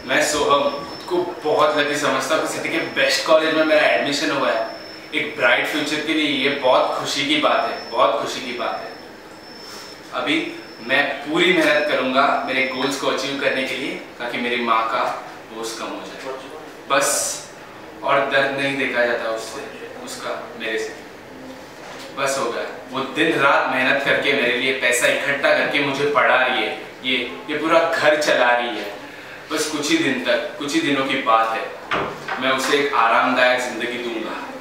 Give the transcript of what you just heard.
मैं सोहम खुद को बहुत लकी समझता हूँ कि सिटी के बेस्ट कॉलेज में मेरा एडमिशन हुआ है। एक ब्राइट फ्यूचर के लिए ये बहुत खुशी की बात है, बहुत खुशी की बात है। अभी मैं पूरी मेहनत करूँगा मेरे गोल्स को अचीव करने के लिए, ताकि मेरी माँ का बोझ कम हो जाए। बस और दर्द नहीं देखा जाता उसका मेरे से। बस हो गया। वो दिन रात मेहनत करके मेरे लिए पैसा इकट्ठा करके मुझे पढ़ा रही है, ये पूरा घर चला रही है। बस कुछ ही दिनों की बात है, मैं उसे एक आरामदायक जिंदगी दूंगा।